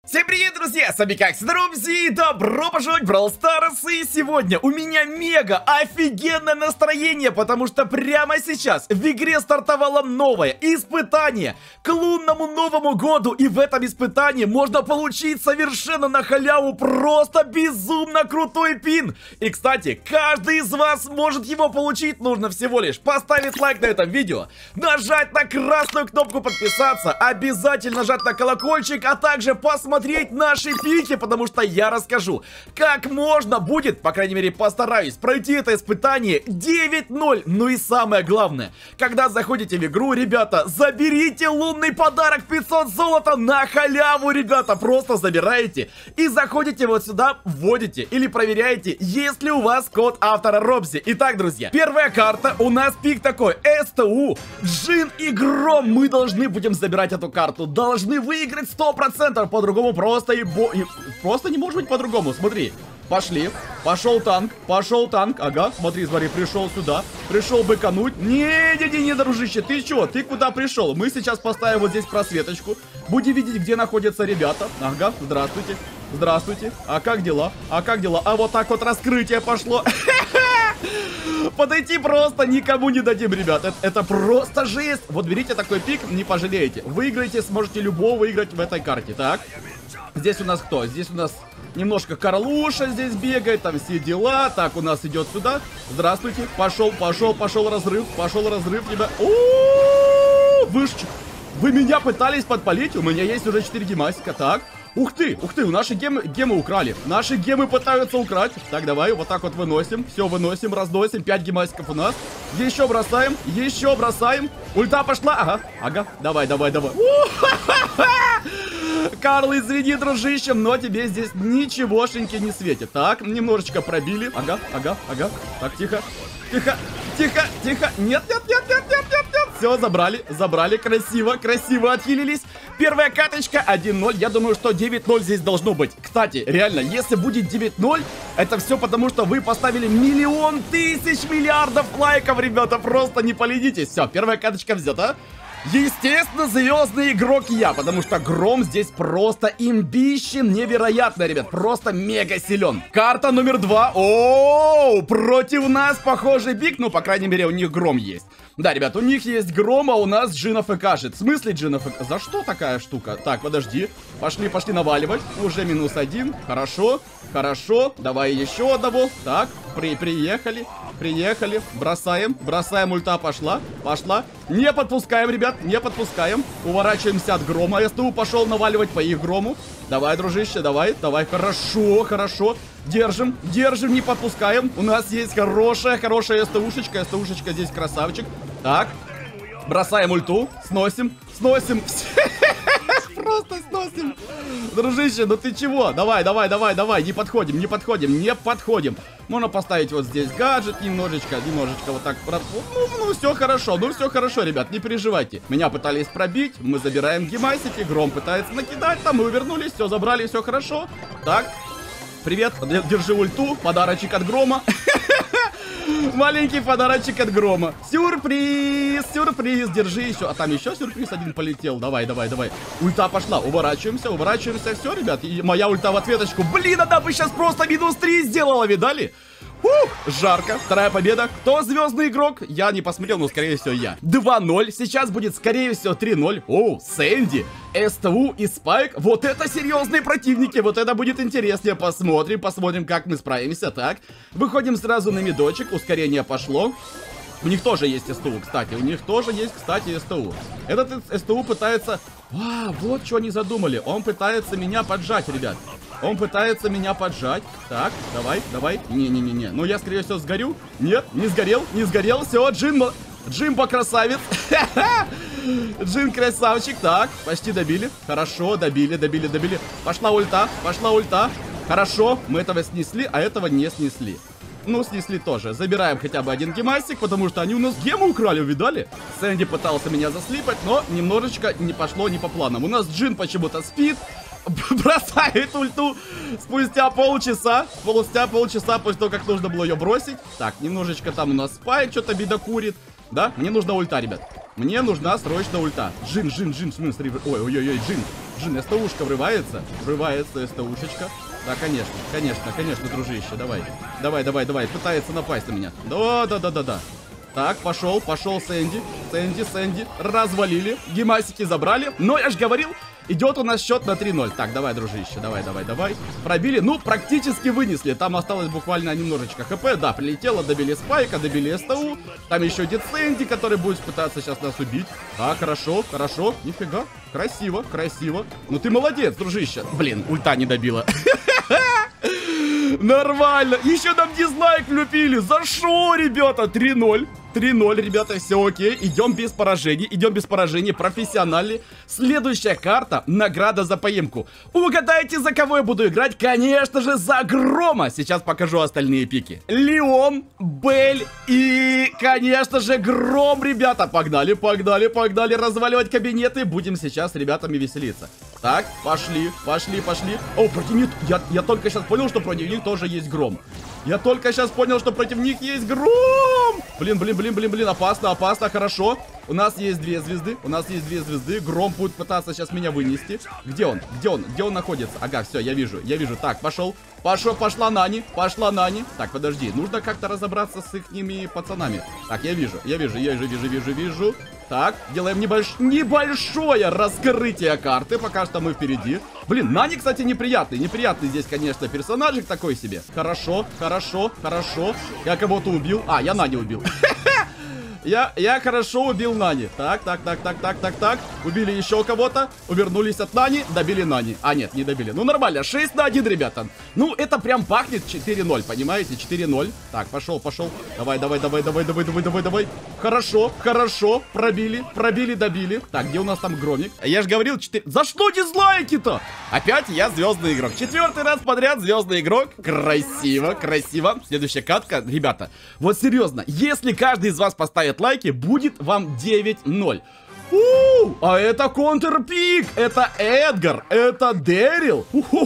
Всем привет, друзья! С вами как Робзи, и добро пожаловать в Brawl Stars. И сегодня у меня мега офигенное настроение, потому что прямо сейчас в игре стартовало новое испытание к лунному Новому году. И в этом испытании можно получить совершенно на халяву просто безумно крутой пин. И, кстати, каждый из вас может его получить. Нужно всего лишь поставить лайк на этом видео, нажать на красную кнопку подписаться, обязательно нажать на колокольчик, а также посмотреть наши пики, потому что я расскажу, как можно будет, по крайней мере постараюсь, пройти это испытание 9-0. Ну и самое главное, когда заходите в игру, ребята, заберите лунный подарок 500 золота на халяву, ребята. Просто забираете и заходите вот сюда, вводите или проверяете, есть ли у вас код автора Робзи. Итак, друзья, первая карта, у нас пик такой, СТУ, Джин и Гром. Мы должны будем забирать эту карту, должны выиграть 100%, по-другому просто просто не может быть по-другому. Смотри, пошли, пошел танк, ага, смотри, пришел сюда, пришел быкануть. Не, дружище, ты чё, ты куда пришел? Мы сейчас поставим вот здесь просветочку, будем видеть, где находятся ребята. Ага, здравствуйте, а как дела, а вот так вот раскрытие пошло. Подойти просто никому не дадим, ребят. Это просто жесть. Вот берите такой пик, не пожалеете. Выиграете, сможете любого выиграть в этой карте. Так, здесь у нас кто? Здесь у нас немножко Карлуша здесь бегает, там все дела. Так, у нас идет сюда. Здравствуйте. Пошел разрыв, ребят. Вышечек. Вы меня пытались подпалить? У меня есть уже 4 гемасика. Так. Ух ты, у наши гемы украли. Наши гемы пытаются украть. Так, давай, вот так вот выносим. Все, выносим, разносим. 5 гемасиков у нас. Еще бросаем. Ульта пошла. Ага. Давай. Карл, извини, дружище, но тебе здесь ничегошеньки не светит. Так, немножечко пробили. Ага. Так, тихо. Нет. Все, забрали. Красиво отхилились. Первая каточка 1-0. Я думаю, что 9-0 здесь должно быть. Кстати, реально, если будет 9-0, это все потому, что вы поставили 1 000 000 миллиардов лайков, ребята. Просто не поленитесь. Все, первая каточка взята. Естественно, звездный игрок я, потому что Гром здесь просто имбищен, невероятно, ребят, просто мега силен. Карта номер 2. Против нас похожий пик, ну, по крайней мере, у них Гром есть. Да, ребят, у них есть Гром, а у нас Джин АФК. В смысле Джин АФК? За что такая штука? Так, подожди. Пошли наваливать. Уже -1. Хорошо. Давай еще одного. Так, приехали. Бросаем, ульта пошла. Не подпускаем, ребят, не подпускаем. Уворачиваемся от Грома. СТУ пошел наваливать по их Грому. Давай, дружище, давай. Хорошо. Держим, не подпускаем. У нас есть хорошая СТУшечка. СТУшечка здесь красавчик. Так, бросаем ульту. Сносим. Просто сносим. Дружище, ну ты чего? Давай. Не подходим. Можно поставить вот здесь гаджет немножечко вот так. Ну, все хорошо, ребят, не переживайте. Меня пытались пробить, мы забираем гемасики. Гром пытается накидать, там мы увернулись, все забрали, все хорошо. Так, привет, держи ульту, подарочек от Грома. Маленький подарочек от Грома. Сюрприз, держи еще. А там еще сюрприз один полетел. Давай. Ульта пошла, уворачиваемся. Все, ребят, и моя ульта в ответочку. Блин, она бы сейчас просто -3 сделала, видали? Жарко. Вторая победа. Кто звездный игрок? Я не посмотрел, но скорее всего я. 2-0. Сейчас будет скорее всего 3-0. Сэнди, СТУ и Спайк. Вот это серьезные противники. Вот это будет интереснее. Посмотрим, как мы справимся. Так, выходим сразу на мидочек. Ускорение пошло. У них тоже есть СТУ, кстати. СТУ. Этот СТУ пытается... вот что они задумали. Он пытается меня поджать, ребят. Так, давай. Не. Ну, я, скорее всего, сгорю. Нет, не сгорел. Все, Джимбо красавец. Джин красавчик. Так, почти добили. Хорошо, добили. Пошла ульта. Хорошо, мы этого снесли, а этого не снесли. Ну, снесли тоже. Забираем хотя бы один гемасик, потому что они у нас гемы украли, увидали? Сэнди пытался меня заслипать, но немножечко не пошло не по планам. У нас Джин почему-то спит. Бросает ульту спустя полчаса. После того, как нужно было ее бросить. Так, немножечко там у нас Спайк что-то бедокурит. Да, мне нужна ульта, ребят. Мне нужна срочно ульта. Джин, в смысле, ой, Джин. Джин, СТУшка врывается. Врывается СТУшечка. Да, конечно, дружище, давай. Давай. Пытается напасть на меня. Да. Так, пошел Сэнди. Сэнди. Развалили. Гемасики забрали. Но я же говорил, идет у нас счет на 3-0. Так, давай, дружище, давай. Пробили, ну, практически вынесли. Там осталось буквально немножечко хп. Да, прилетело, добили Спайка, добили СТУ. Там еще идет Сэнди, который будет пытаться сейчас нас убить. Так, хорошо. Нифига. Красиво. Ну ты молодец, дружище. Блин, ульта не добила. Нормально. Еще нам дизлайк влюпили. За шо, ребята? 3-0. 3-0, ребята, все окей. Идем без поражений. Профессиональный. Следующая карта. Награда за поимку. Угадайте, за кого я буду играть? Конечно же, за Грома. Сейчас покажу остальные пики. Леон, Бель и, конечно же, Гром, ребята. Погнали. Разваливать кабинеты. Будем сейчас с ребятами веселиться. Так, пошли. О, против них... Я только сейчас понял, что против них тоже есть Гром. Блин, опасно, хорошо. У нас есть две звезды. Гром будет пытаться сейчас меня вынести. Где он находится? Ага, все, я вижу. Так, пошла Нани. Так, подожди, нужно как-то разобраться с ихними пацанами. Так, я вижу. Так, делаем небольшое раскрытие карты. Пока что мы впереди. Блин, Нани, кстати, неприятный здесь, конечно, персонажик такой себе. Хорошо. Я кого-то убил. А, я Нани убил. Я хорошо убил Нани. Так. Убили еще кого-то. Увернулись от Нани. Добили Нани. А, нет, не добили. Ну, нормально. 6-1, ребята. Ну, это прям пахнет 4-0, понимаете? 4-0. Так, пошел. Давай. Хорошо. Пробили, добили. Так, где у нас там Громик? Я же говорил, 4... За что дизлайки-то? Опять я звездный игрок. 4-й раз подряд звездный игрок. Красиво. Следующая катка. Ребята, вот серьезно, если каждый из вас поставит лайки, будет вам 9-0. А это контрпик, это Эдгар, это Дэрил.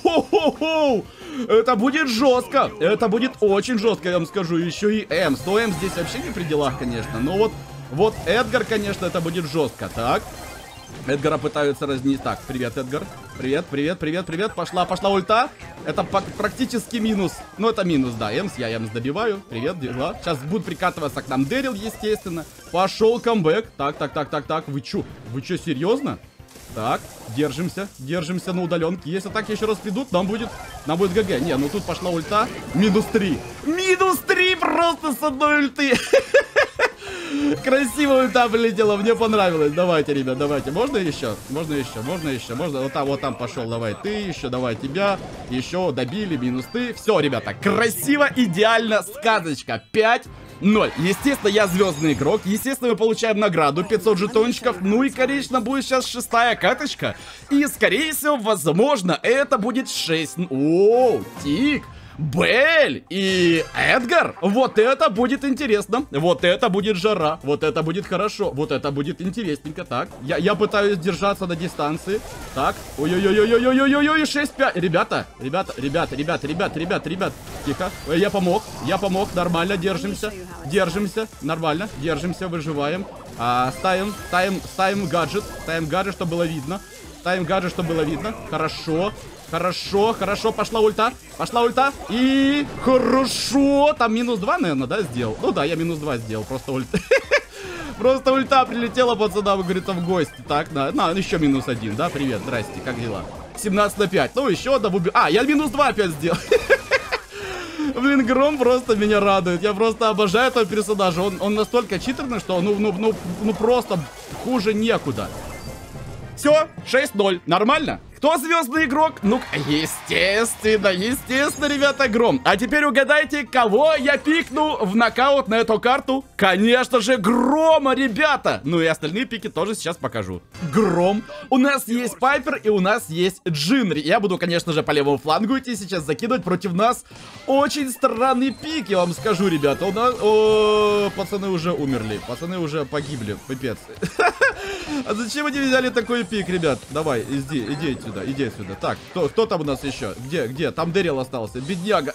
Это будет жестко. Это будет очень жестко, я вам скажу. Еще и М. 100 М здесь вообще не при делах, конечно. Но вот Эдгар, конечно, это будет жестко. Так. Эдгара пытаются разнести. Так, привет, Эдгар. Привет. Пошла ульта. Это практически минус. Ну, это минус, да. Я Эмс добиваю. Привет, дела. Сейчас будут прикатываться к нам Дэрил, естественно. Пошел камбэк. Так. Вы чё, серьезно? Так, держимся на удаленке. Если так еще раз придут, нам будет ГГ. Не, ну тут пошла ульта. -3. -3 просто с одной ульты. Красиво ульта полетела, мне понравилось. Давайте, ребят, давайте. Можно еще? Вот там пошел, давай ты, еще давай тебя. Еще добили, -ты. Все, ребята, красиво, идеально, сказочка. 5-0. Естественно, я звездный игрок. Естественно, мы получаем награду 500 жетончиков. Ну и, конечно, будет сейчас 6-я каточка. И, скорее всего, возможно, это будет 6. О, Тик, Бель и Эдгар. Вот это будет интересно. Вот это будет жара. Вот это будет хорошо. Вот это будет интересненько. Так, я пытаюсь держаться на дистанции. Так, ой-ой-ой-ой-ой-ой-ой-ой, 6-5. Ребята. Тихо. Я помог. Нормально, держимся. Нормально, держимся, выживаем. Ставим гаджет. Чтобы было видно. Хорошо, пошла ульта. И хорошо. Там -2, наверное, да, сделал? Ну да, я -2 сделал. Просто ульта прилетела пацанам, говорит, в гости. Так, на, еще -1, да, привет, здрасте, как дела? 17-5, ну еще одна убил. А, я -2 опять сделал. Блин, Гром просто меня радует. Я просто обожаю этого персонажа. Он настолько читерный, что ну просто хуже некуда. Все, 6-0. Нормально? Кто звездный игрок? Ну, естественно, ребята, Гром. А теперь угадайте, кого я пикну в нокаут на эту карту? Конечно же, Грома, ребята. Ну и остальные пики тоже сейчас покажу. Гром. У нас есть Пайпер и у нас есть Джинри. Я буду, конечно же, по левому флангу идти сейчас закидывать против нас. Очень странный пик, я вам скажу, ребята. У нас... пацаны уже умерли. Пацаны уже погибли. Пипец. А зачем они взяли такой пик, ребят? Давай, иди отсюда. Так, кто там у нас еще? Где? Там Дэрил остался. Бедняга.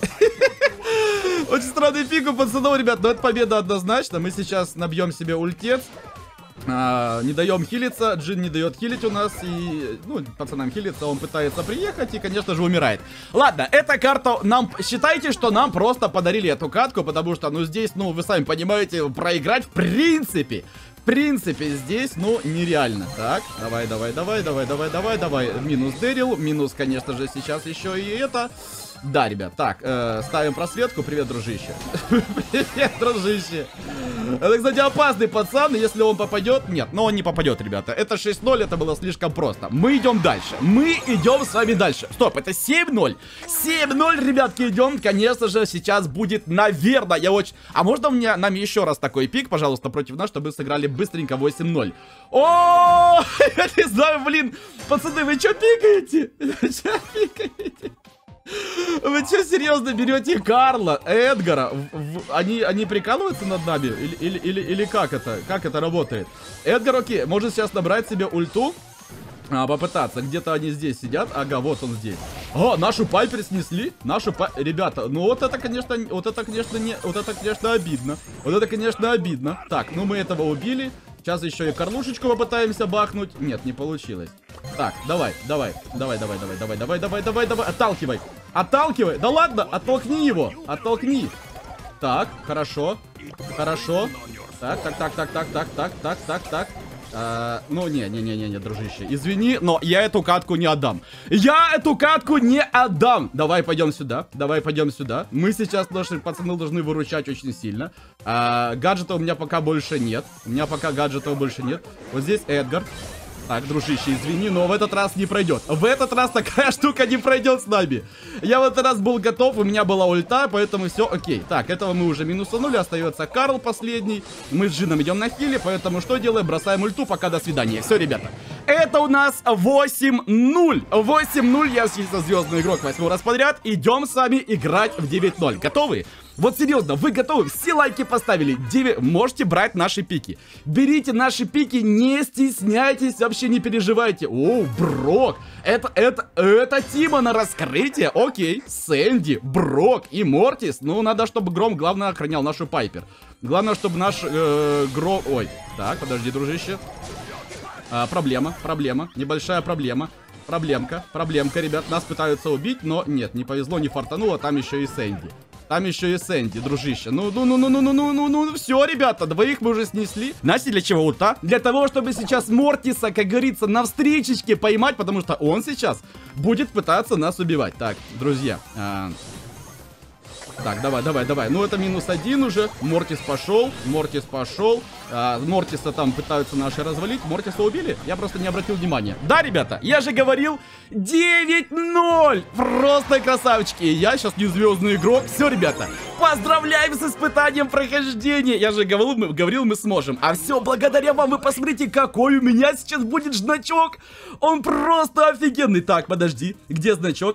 Очень странный пик у пацанов, ребят. Но это победа однозначно. Мы сейчас набьем себе ультец. Не даем хилиться, Джин не дает хилить у нас, и, ну, пацанам хилиться, он пытается приехать и, конечно же, умирает. Ладно, эта карта нам, считайте, что нам просто подарили эту катку, потому что, ну, здесь, ну, вы сами понимаете, проиграть в принципе, здесь, ну, нереально. Так, давай. Минус Дэрил, минус, конечно же, сейчас еще и это. Да, ребят, так, ставим просветку. Привет, дружище. Привет, дружище. Это, кстати, опасный пацан, если он попадет. Нет, но он не попадет, ребята. Это 6-0, это было слишком просто. Мы идем дальше. Мы идем с вами дальше. Стоп, это 7-0. 7-0, ребятки, идем. Конечно же, сейчас будет, наверное, я очень... А можно нам еще раз такой пик, пожалуйста, против нас, чтобы сыграли быстренько 8-0? О, я не знаю, блин. Пацаны, вы что пикаете? Вы что, серьезно берете Карла, Эдгара? Они прикалываются над нами? Или как это? Как это работает? Эдгар, окей, может сейчас набрать себе ульту? Попытаться. Где-то они здесь сидят. Ага, вот он здесь. О, нашу Пайпер снесли. Ребята, ну вот это, конечно, обидно. Вот это, конечно, обидно. Так, ну мы этого убили. Сейчас еще и карлушечку попытаемся бахнуть. Нет, не получилось. Так, давай. Отталкивай. Да ладно, оттолкни его. Оттолкни. Так, хорошо. Так. Ну, не, дружище. Извини, но я эту катку не отдам. Давай пойдем сюда. Мы сейчас, наши пацаны, должны выручать очень сильно. Гаджета у меня пока больше нет. Вот здесь Эдгар. Так, дружище, извини, но в этот раз не пройдет. В этот раз такая штука не пройдет с нами. Я в этот раз был готов, у меня была ульта, поэтому все окей. Так, этого мы уже минусанули, остается Карл последний. Мы с Джином идем на хиле, поэтому что делаем? Бросаем ульту, пока до свидания. Все, ребята. Это у нас 8-0. 8-0, я сейчас звездный игрок 8 раз подряд. Идем с вами играть в 9-0. Готовы? Вот серьезно, вы готовы? Все лайки поставили. Можете брать наши пики. Берите наши пики, не стесняйтесь, вообще не переживайте. О, Брок. Это Тима на раскрытие. Окей, Сэнди, Брок и Мортис. Ну, надо, чтобы Гром, главное, охранял нашу Пайпер. Главное, чтобы наш Гром... Ой, так, подожди, дружище. Проблема. Небольшая проблема. Проблемка, ребят. Нас пытаются убить, но нет, не повезло, не фартануло. Там еще и Сэнди. Дружище. Ну, все, ребята, двоих мы уже снесли. Знаете, для чего ульта? Для того, чтобы сейчас Мортиса, как говорится, на встречечке поймать, потому что он сейчас будет пытаться нас убивать. Так, друзья. Так, давай. Ну, это -1 уже. Мортис пошел. Мортиса там пытаются наши развалить. Мортиса убили? Я просто не обратил внимания. Да, ребята, я же говорил, 9-0. Просто красавчики. Я сейчас не звездный игрок. Все, ребята, поздравляем с испытанием прохождения. Я же говорил, мы сможем. А все благодаря вам. Вы посмотрите, какой у меня сейчас будет значок. Он просто офигенный. Так, подожди. Где значок?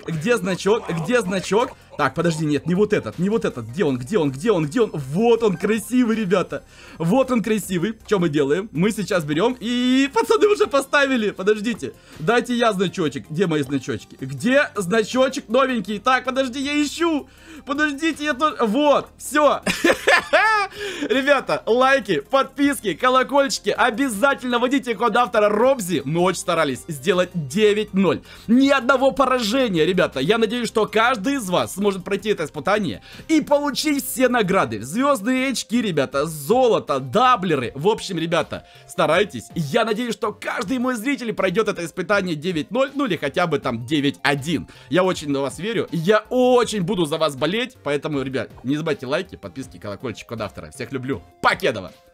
Так, подожди, нет, не вот этот. Где он? Вот он красивый, ребята. Вот он красивый. Что мы делаем? Мы сейчас берем и... Пацаны уже поставили. Подождите. Дайте я значочек. Где мои значочки? Где значочек новенький? Так, подожди, я ищу. Подождите, я тоже... Вот, все. Ребята, лайки, подписки, колокольчики. Обязательно вводите код автора Робзи. Мы очень старались сделать 9-0. Ни одного поражения, ребята. Я надеюсь, что каждый из вас сможет пройти это испытание и получить все награды. Звездные очки, ребята, золото, даблеры. В общем, ребята, старайтесь. Я надеюсь, что каждый мой зритель пройдет это испытание 9-0, ну или хотя бы там 9-1. Я очень на вас верю. Я очень буду за вас болеть. Поэтому, ребят, не забывайте лайки, подписки, колокольчик, код автора. Всех люблю. Покедова!